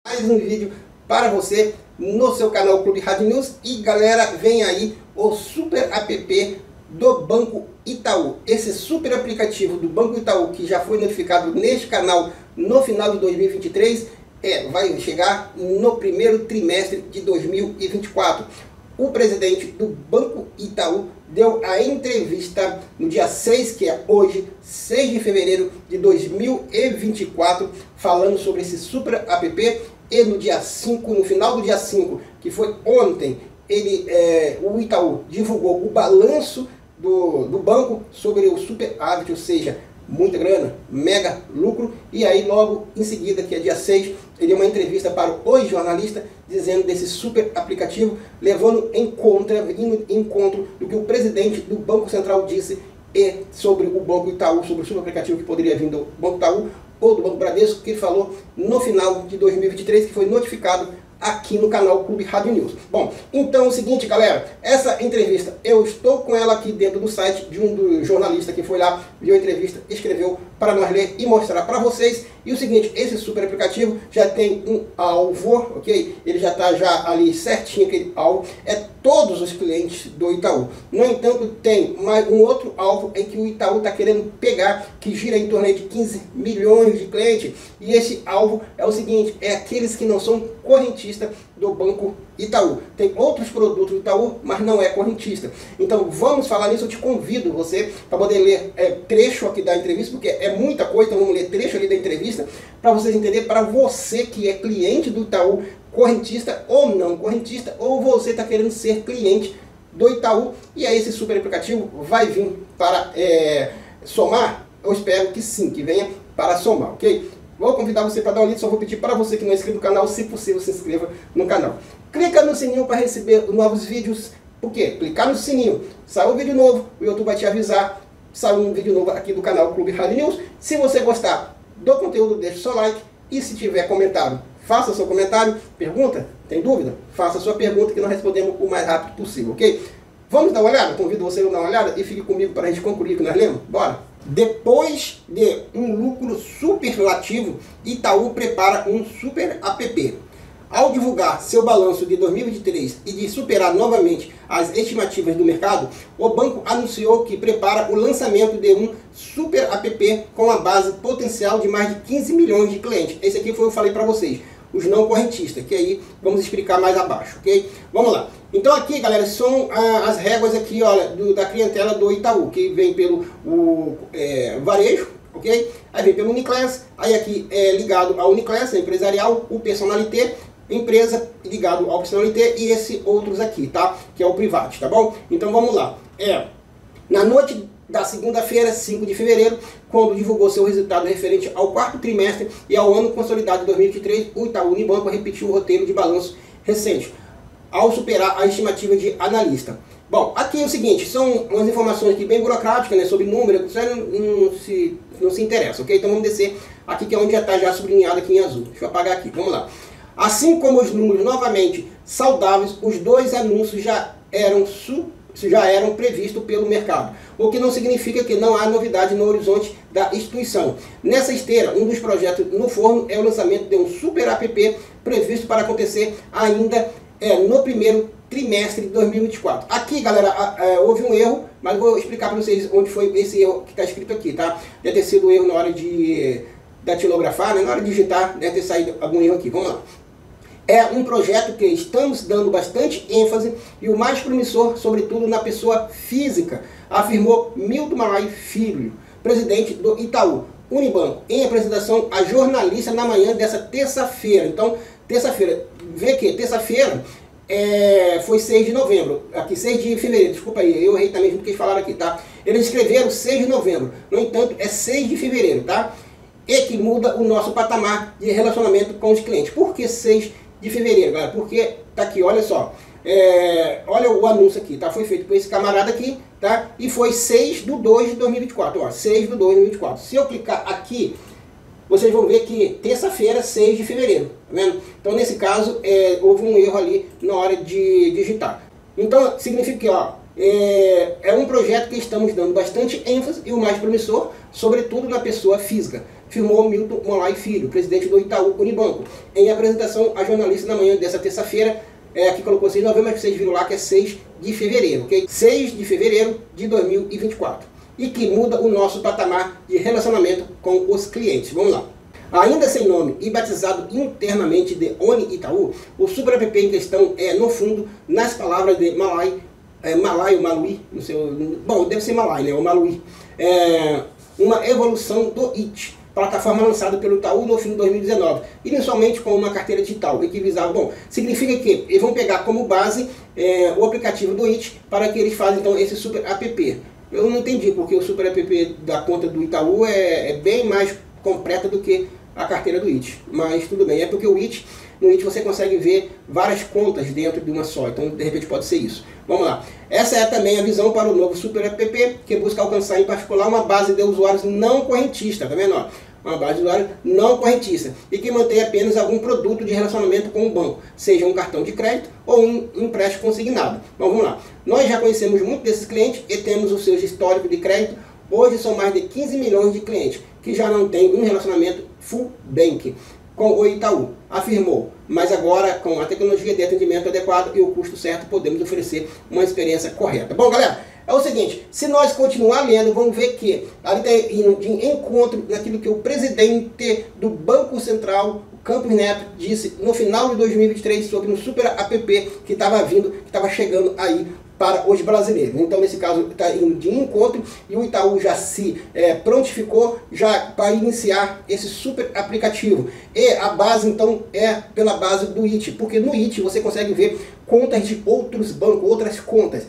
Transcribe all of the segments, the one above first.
Mais um vídeo para você no seu canal Clube Hard News. E galera, vem aí o super app do Banco Itaú. Esse super aplicativo do Banco Itaú, que já foi notificado neste canal no final de 2023, vai chegar no primeiro trimestre de 2024. O presidente do Banco Itaú deu a entrevista no dia 6, que é hoje, 6 de fevereiro de 2024, falando sobre esse super app. E no dia 5, no final do dia 5, que foi ontem, o Itaú divulgou o balanço do banco sobre o superávit, ou seja, muita grana, mega lucro. E aí logo em seguida, que é dia 6, ele deu uma entrevista para os jornalistas dizendo desse super aplicativo, indo em encontro do que o presidente do Banco Central disse sobre o Banco Itaú, sobre o super aplicativo que poderia vir do Banco Itaú ou do Banco Bradesco, que ele falou no final de 2023, que foi notificado aqui no canal Clube Hard News. Bom, então é o seguinte, galera, essa entrevista, eu estou com ela aqui dentro do site de um dos jornalistas que foi lá, viu a entrevista, escreveu para nós ler e mostrar para vocês. E o seguinte, esse super aplicativo já tem um alvo, ok? Ele já está ali certinho, aquele alvo, todos os clientes do Itaú. No entanto, tem mais um outro alvo em que o Itaú está querendo pegar, que gira em torno de 15 milhões de clientes. E esse alvo é o seguinte, aqueles que não são correntistas do Banco Itaú. Tem outros produtos do Itaú, mas não é correntista. Então vamos falar nisso. Eu te convido você para poder ler trecho aqui da entrevista, porque é muita coisa. Então vamos ler trecho ali da entrevista para vocês entenderem, para você que é cliente do Itaú, correntista ou não correntista, ou você está querendo ser cliente do Itaú. E aí esse super aplicativo vai vir para somar? Eu espero que sim, que venha para somar, ok? Vou convidar você para dar uma lida, só vou pedir para você que não é inscrito no canal, se possível, se inscreva no canal. Clica no sininho para receber novos vídeos. Por quê? Clicar no sininho. Saiu um vídeo novo, o YouTube vai te avisar. Saiu um vídeo novo aqui do canal Clube Hard News. Se você gostar do conteúdo, deixe seu like. E se tiver comentário, faça seu comentário. Pergunta? Tem dúvida? Faça sua pergunta que nós respondemos o mais rápido possível, ok? Vamos dar uma olhada? Convido você a dar uma olhada e fique comigo para a gente concluir o que nós lemos. Bora! Depois de um lucro superlativo, Itaú prepara um super app. Ao divulgar seu balanço de 2023 e de superar novamente as estimativas do mercado, o banco anunciou que prepara o lançamento de um super app com a base potencial de mais de 15 milhões de clientes. Esse aqui foi o que eu falei para vocês, os não correntistas, que aí vamos explicar mais abaixo, ok? Vamos lá. Então aqui, galera, são as réguas aqui, olha, da clientela do Itaú, que vem pelo varejo, ok? Aí vem pelo Uniclass, aí aqui é ligado ao Uniclass, empresarial, o Personalité, empresa ligado ao Personalité, e esse outros aqui, tá? Que é o privado, tá bom? Então vamos lá. Na noite da segunda-feira, 5 de fevereiro, quando divulgou seu resultado referente ao quarto trimestre e ao ano consolidado de 2023, o Itaú Unibanco repetiu o roteiro de balanço recente, ao superar a estimativa de analista. Bom, aqui é o seguinte, são umas informações aqui bem burocráticas, né, sobre número, você não se interessa, ok? Então vamos descer aqui, que é onde já está já sublinhado aqui em azul. Deixa eu apagar aqui, vamos lá. Assim como os números novamente saudáveis, os dois anúncios já eram previstos pelo mercado, o que não significa que não há novidade no horizonte da instituição. Nessa esteira, um dos projetos no forno é o lançamento de um super app previsto para acontecer ainda no primeiro trimestre de 2024. Aqui, galera, houve um erro, mas vou explicar para vocês onde foi esse erro que está escrito aqui, tá? Deve ter sido erro na hora de datilografar, né? Na hora de digitar, deve ter saído algum erro aqui. Vamos lá. É um projeto que estamos dando bastante ênfase e o mais promissor, sobretudo na pessoa física, afirmou Milton Marai Filho, presidente do Itaú Unibanco, em apresentação a jornalista na manhã dessa terça-feira. Então, terça-feira, vê que terça-feira foi 6 de novembro, aqui 6 de fevereiro, desculpa aí, eu errei também junto que eles falaram aqui, tá? Eles escreveram 6 de novembro, no entanto é 6 de fevereiro, tá? E que muda o nosso patamar de relacionamento com os clientes. Por que 6 de fevereiro, galera? Porque tá aqui, olha só, olha o anúncio aqui, tá? Foi feito por esse camarada aqui, tá? E foi 6 de 2 de 2024, ó, 6 de 2 de 2024. Se eu clicar aqui, vocês vão ver que terça-feira, 6 de fevereiro, tá vendo? Então, nesse caso, houve um erro ali na hora de digitar. Então, significa que, ó, é um projeto que estamos dando bastante ênfase e o mais promissor, sobretudo na pessoa física. afirmou Milton Molay Filho, presidente do Itaú Unibanco, em apresentação a jornalistas na manhã dessa terça-feira, aqui colocou 6 de novembro, mas vocês viram lá que é 6 de fevereiro, ok? 6 de fevereiro de 2024. E que muda o nosso patamar de relacionamento com os clientes. Vamos lá. Ainda sem nome e batizado internamente de Oni Itaú, o super app em questão é, no fundo, nas palavras de Malay, Malay ou Malui, não sei, bom, deve ser Malay, né, ou Malui, uma evolução do IT, plataforma lançada pelo Itaú no fim de 2019, inicialmente com uma carteira digital, e que visava, bom, significa que eles vão pegar como base o aplicativo do IT para que eles façam então esse super app. Eu não entendi, porque o super app da conta do Itaú é bem mais completa do que a carteira do IT, mas tudo bem, é porque no IT você consegue ver várias contas dentro de uma só, então de repente pode ser isso. Vamos lá, essa é também a visão para o novo super app, que busca alcançar em particular uma base de usuários não correntistas, tá vendo? Uma base de usuários não correntista, e que mantém apenas algum produto de relacionamento com o banco, seja um cartão de crédito ou um empréstimo consignado. Bom, vamos lá, nós já conhecemos muito desses clientes e temos os seus históricos de crédito. Hoje são mais de 15 milhões de clientes que já não têm um relacionamento full bank com o Itaú, afirmou. Mas agora, com a tecnologia de atendimento adequado e o custo certo, podemos oferecer uma experiência correta. Bom, galera, é o seguinte, se nós continuar lendo, vamos ver que ali está indo de encontro naquilo que o presidente do Banco Central, o Campos Neto, disse no final de 2023 sobre um super app que estava vindo, que estava chegando aí para os brasileiros. Então, nesse caso, está indo de encontro e o Itaú já se prontificou já para iniciar esse super aplicativo. E a base, então, é pela base do IT, porque no IT você consegue ver contas de outros bancos, outras contas,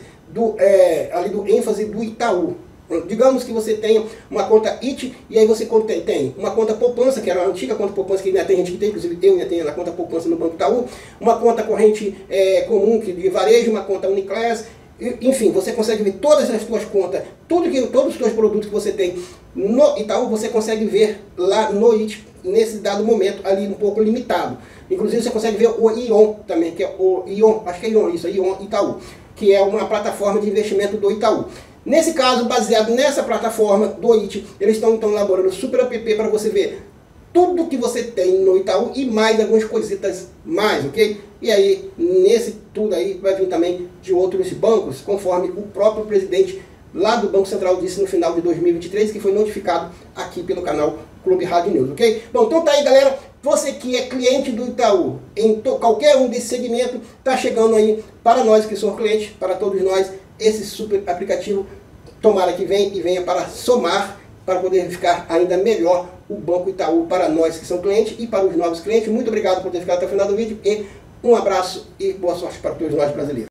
ali do ênfase do Itaú. Digamos que você tenha uma conta IT e aí você tem uma conta poupança, que era a antiga conta poupança, que ainda tem gente que tem, inclusive eu ainda tenho a conta poupança no Banco Itaú, uma conta corrente comum de varejo, uma conta Uniclass. Enfim, você consegue ver todas as suas contas, todos os seus produtos que você tem no Itaú, você consegue ver lá no IT, nesse dado momento, ali um pouco limitado. Inclusive você consegue ver o Ion também, que é o Ion, acho que é Ion, isso, Ion Itaú, que é uma plataforma de investimento do Itaú. Nesse caso, baseado nessa plataforma do IT, eles estão então elaborando super app para você ver tudo que você tem no Itaú e mais algumas coisitas mais, ok? E aí, nesse tudo aí, vai vir também de outros bancos, conforme o próprio presidente lá do Banco Central disse no final de 2023, que foi notificado aqui pelo canal Clube Rádio News, ok? Bom, então tá aí, galera. Você que é cliente do Itaú, em qualquer um desse segmento, tá chegando aí para nós que somos clientes, para todos nós, esse super aplicativo. Tomara que venha para somar, para poder ficar ainda melhor o Banco Itaú para nós que são clientes e para os novos clientes. Muito obrigado por ter ficado até o final do vídeo e um abraço e boa sorte para todos nós brasileiros.